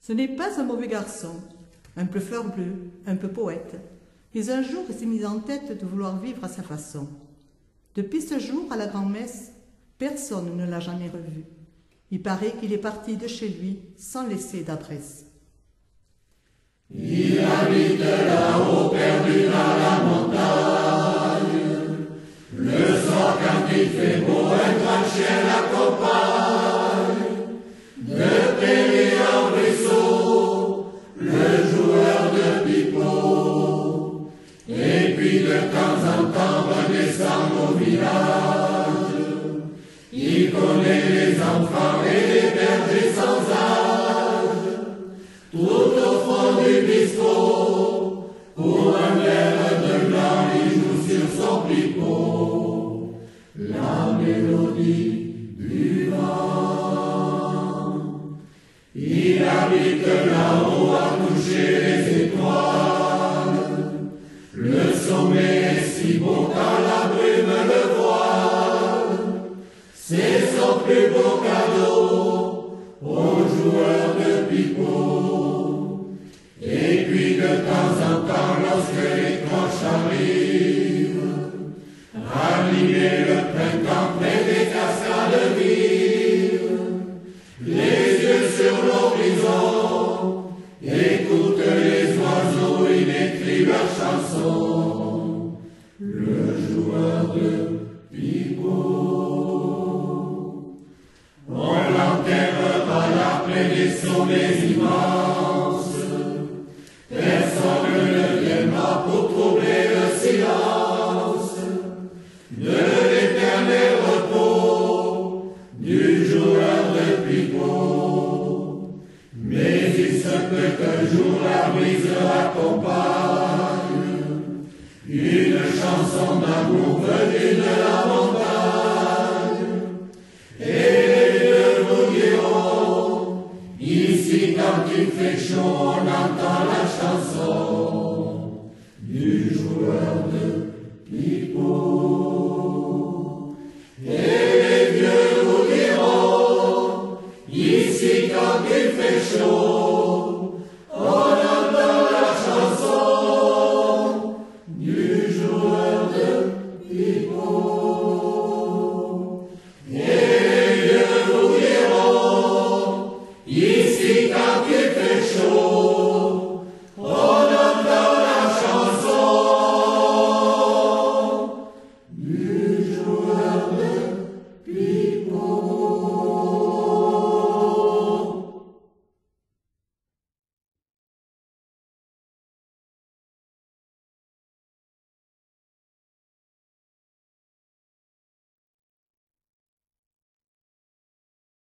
Ce n'est pas un mauvais garçon, un peu fleur bleue, un peu poète, mais un jour il s'est mis en tête de vouloir vivre à sa façon. Depuis ce jour, à la grand-messe, personne ne l'a jamais revu. Il paraît qu'il est parti de chez lui sans laisser d'adresse. Il habite là-haut, perdu dans la montagne. Le soir, quand il fait beau, un grand chien l'accompagne. De prairie en ruisseau, le joueur de pipeau. Et puis de temps en temps, redescend au village. Il connaît les enfants et les bergers sans âge. Tout au fond du bistrot, pour un verre de blanc, il joue sur son pipeau la mélodie du vent. Il habite là-haut à toucher les étoiles. Le sommet est si beau quand la brume le voile. C'est son plus beau cadeau aux joueurs de pipeau. Et puis de temps en temps, lorsque les cloches arrivent, ranimer le printemps près des cascades vives, les yeux sur l'horizon, écoute les oiseaux, il écrit leur chanson, le joueur de pipeau. On l'enterrera là près des sommets immenses. Personne ne viendra pour troubler le silence de l'éternel repos du joueur de pipeau. Mais il se peut qu'un jour la brise accompagne une chanson d'amour venue de la montagne. Et de vous diront, ici quand il fait chaud, on entend la chanson du joueur de pipeau. Et les vieux vous diront, ici quand il fait chaud,